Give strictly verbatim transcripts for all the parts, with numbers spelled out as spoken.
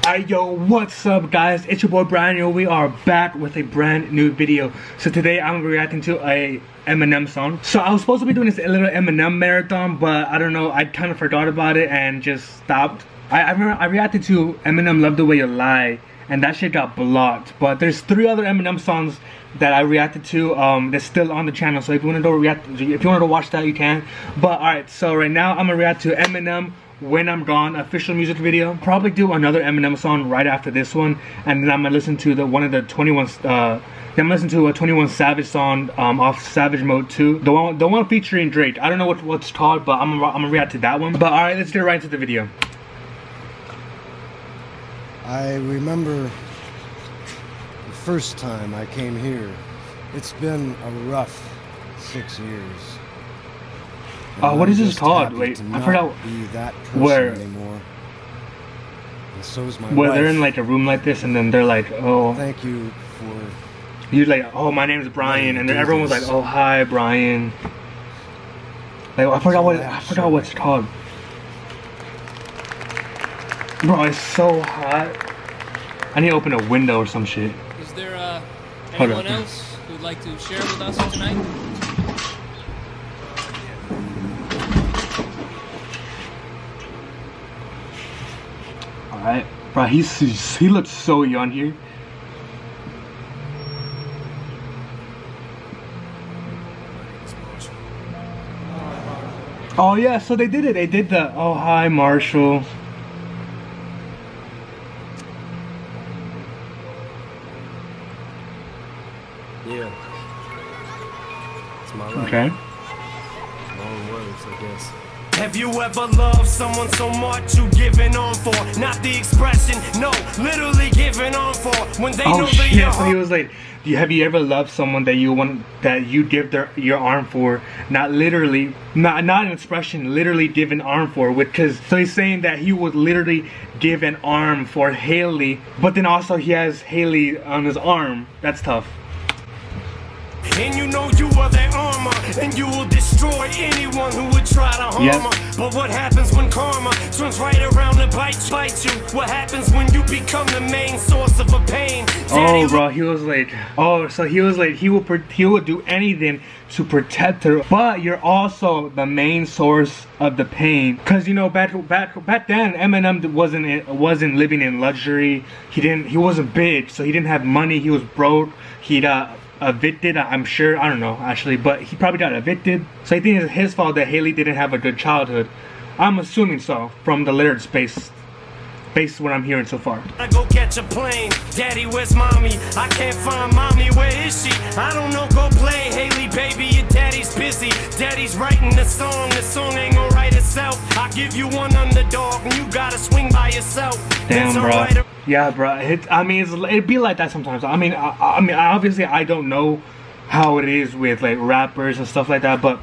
Alright, yo, what's up guys? It's your boy Brian. Yo, we are back with a brand new video. So today I'm reacting to a Eminem song. So I was supposed to be doing this a little Eminem marathon, but I don't know, I kind of forgot about it and just stopped. I, I remember I reacted to Eminem Love the Way You Lie, and that shit got blocked. But there's three other Eminem songs that I reacted to um, that's still on the channel. So if you want to go react, if you want to watch that, you can. But alright, so right now I'm gonna react to Eminem When I'm Gone official music video. Probably do another Eminem song right after this one, and then I'm gonna listen to the one of the twenty-one. Uh, then I'm gonna listen to a twenty-one Savage song um, off Savage Mode two. The one, the one featuring Drake. I don't know what what's called, but I'm gonna, I'm gonna react to that one. But all right, let's get right into the video. I remember the first time I came here. It's been a rough six years. Oh, uh, what is this called? Wait, I forgot. Be that person where anymore. And so is my where wife. They're in like a room like this, and then they're like, oh, thank you for. You're like, oh, my name's Brian, and then everyone's like, oh, hi, Brian. Like, I forgot what I forgot what it's called. Bro, it's so hot. I need to open a window or some shit. Is there uh, anyone else who'd like to share with us tonight? Alright, bro, he's, he's he looks so young here. Oh yeah, so they did it. They did the oh hi Marshall. Yeah. It's my life. Okay. Long words, I guess. Have you ever loved someone so much you giving on for? Not the expression, no, literally giving on for. When they oh know shit! they So he was like, "Do you have you ever loved someone that you want that you give their your arm for? Not literally, not not an expression. Literally give an arm for." Because so he's saying that he would literally give an arm for Haley, but then also he has Haley on his arm. That's tough. And you know you are their armor, and you will destroy anyone who would try to harm yep. her. But what happens when karma turns right around and bites, bites you? What happens when you become the main source of a pain? Daddy, oh, bro, he was like, oh, so he was like, he would he would do anything to protect her, but you're also the main source of the pain. Cause you know, back back back then, Eminem wasn't wasn't living in luxury. He didn't, he wasn't big, so he didn't have money. He was broke. He'd uh. evicted, I'm sure, I don't know actually, but he probably got evicted, so I think it's his fault that Haley didn't have a good childhood. I'm assuming so from the lyrics based based what I'm hearing so far. I go catch a plane, daddy where's mommy? I can't find mommy, where is she? I don't know, go play Haley baby, your daddy's busy, daddy's writing the song, the song ain't gonna write itself. I give you one underdog and you gotta swing by yourself. Damn, bro. Yeah, bro. It, I mean, it's, it'd be like that sometimes. I mean, I, I mean, obviously, I don't know how it is with like rappers and stuff like that, but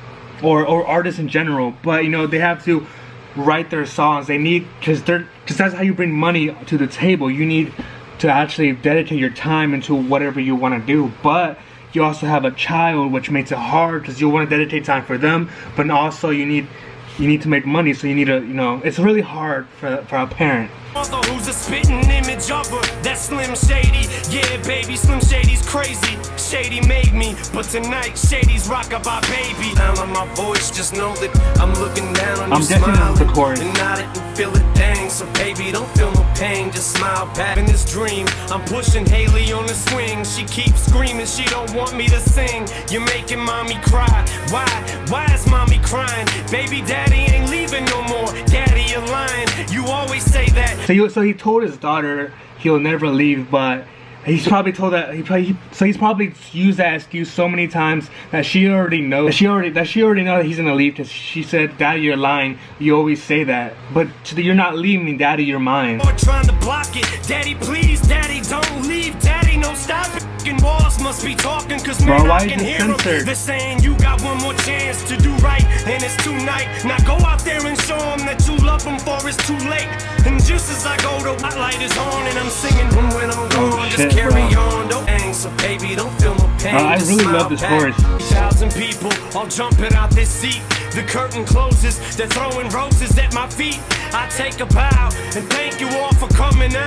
or or artists in general. But you know, they have to write their songs. They need because they're because that's how you bring money to the table. You need to actually dedicate your time into whatever you want to do. But you also have a child, which makes it hard because you want to dedicate time for them. But also, you need you need to make money, so you need to you know, it's really hard for for a parent. Mother who's a spitting image of her, that's Slim Shady. Yeah, baby, Slim Shady's crazy. Shady made me, but tonight Shady's rockin' my baby. Sound of my voice, just know that I'm looking down on I'm you, guessing smiling, this is the chorus. and I didn't feel a thing. So baby, don't feel no pain, just smile back in this dream. I'm pushing Haley on the swing. She keeps screaming, she don't want me to sing. You're making mommy cry. Why? Why is mommy crying? Baby, daddy ain't leaving no more. Daddy, you're lying. You always say that. So he, so he told his daughter he'll never leave, but he's probably told that he probably so he's probably used that excuse so many times that she already knows that she already that she already knows that he's gonna leave, because she said, "Daddy, you're lying. You always say that, but you're not leaving, Daddy. You're mine." Or trying to block it, Daddy, please, Daddy, don't leave, Daddy, no stop it. Walls must be talking, cause man, bro, I can hear them. They're saying you got one more chance to do right, and it's tonight. Now go out there and show them that you love them, for it's too late. And just as I go, the light is on, and I'm singing when I'm gone. Oh, just shit, carry bro. on, don't hang, so baby, don't feel no pain. Uh, I really love this chorus. Thousand people all jumping out this seat. The curtain closes, they're throwing roses at my feet. I take a bow and thank you all for coming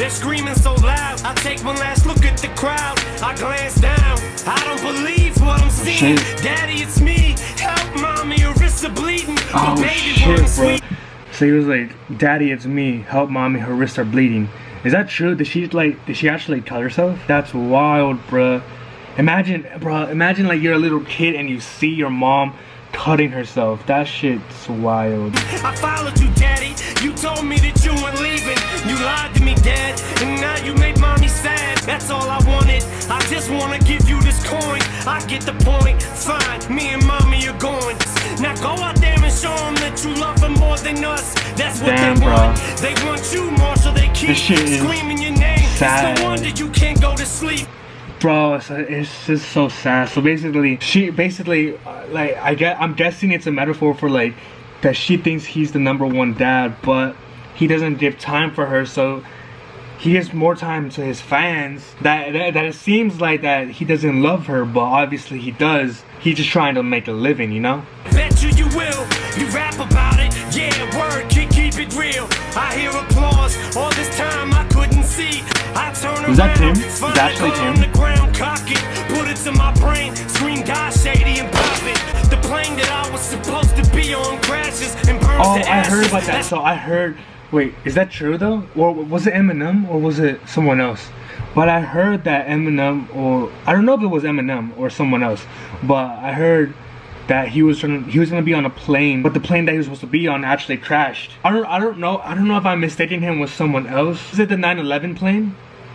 They're screaming so loud. I take one last look at the crowd. I glance down. I don't believe what I'm seeing. Shit. Daddy, it's me. Help, mommy, your wrists are bleeding. Oh The baby shit, wants bro. sweet. So he was like, "Daddy, it's me. Help, mommy. Her wrists are bleeding." Is that true? Did she like? Did she actually cut herself? That's wild, bruh. Imagine, bro. Imagine like you're a little kid and you see your mom cutting herself. That shit's wild. I followed you, Daddy. You told me that you weren't leaving. You lied to me, Dad, and now you made mommy sad. That's all I wanted. I just wanna give you this coin. I get the point. Fine, me and mommy are going. Now go out there and show them that you love them more than us. That's what Damn, they want. bro. They want you more, so they keep This shit is screaming your name. sad. It's no wonder you can't go to sleep. Bro, it's, it's just so sad. So basically, she basically, uh, like, I get, I'm guessing it's a metaphor for like that she thinks he's the number one dad, but he doesn't give time for her, so he gives more time to his fans. That, that that it seems like that he doesn't love her, but obviously he does. He's just trying to make a living, you know. Bet you you will. You rap about it. Yeah, word, keep, keep it real. I hear applause. All this time I couldn't see. I turn Was that around, Tim? Is find that actually a gun Tim? on the ground, cock it, put it to my brain, scream die shady and pop it. The plane that I was supposed to be on crashes and burns Oh, to I ashes. heard about that. That's So I heard. Wait, is that true though? Or was it Eminem or was it someone else? But I heard that Eminem, or I don't know if it was Eminem or someone else, but I heard that he was trying, he was gonna be on a plane, but the plane that he was supposed to be on actually crashed. I don't I don't know I don't know if I'm mistaking him with someone else. Is it the nine eleven plane?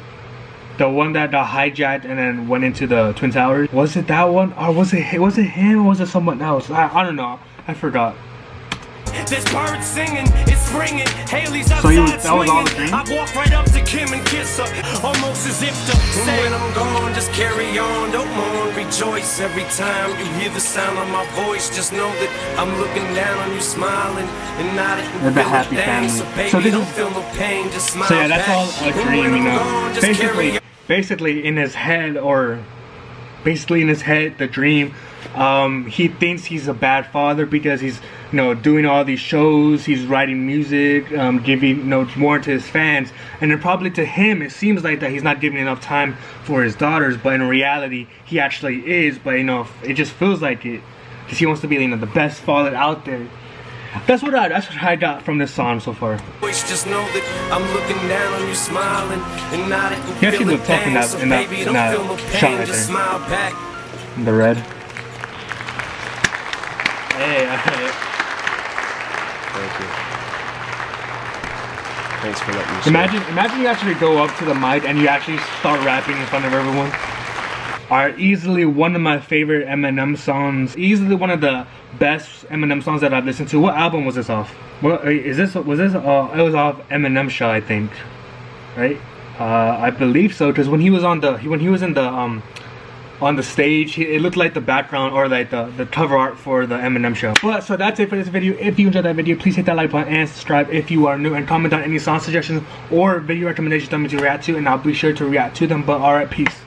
The one that got hijacked and then went into the Twin Towers? Was it that one, or was it was it him, or was it someone else? I, I don't know. I forgot. There's birds singing, it's springing. Haley's outside So you- that was all the swinging. dream? I walk right up to Kim and kiss her, almost as if to say, when I'm gone, just carry on, don't mourn, rejoice. Every time you hear the sound of my voice, just know that I'm looking down on you, smiling and nodding. We're the happy family. So, baby, So this don't is- feel no pain, just smile So yeah, that's back. all a And dream, when you I'm know. gone, just carry Basically, on. basically in his head, or basically in his head, the dream, um, he thinks he's a bad father because he's, you know, doing all these shows, he's writing music, um, giving, you know, more to his fans, and then probably to him, it seems like that he's not giving enough time for his daughters, but in reality, he actually is. But you know, it just feels like it, because he wants to be, you know, the best father out there. That's what I, that's what I got from this song so far. Just know that I'm looking down on you, smiling and nodding. He actually looked tough in that- in that- in that shot right just there. smile back. The red. Hey, hey. Thank you. Thanks for letting me share. Imagine, imagine you actually go up to the mic and you actually start rapping in front of everyone. Are easily one of my favorite Eminem songs. Easily one of the best Eminem songs that I've listened to. What album was this off? What is this? Was this? Uh, it was off Eminem Show, I think. Right? Uh, I believe so. Because when he was on the, when he was in the um, on the stage, he, it looked like the background or like the the cover art for the Eminem Show. Well, so that's it for this video. If you enjoyed that video, please hit that like button and subscribe if you are new, and comment on any song suggestions or video recommendations for me to react to, and I'll be sure to react to them. But alright, peace.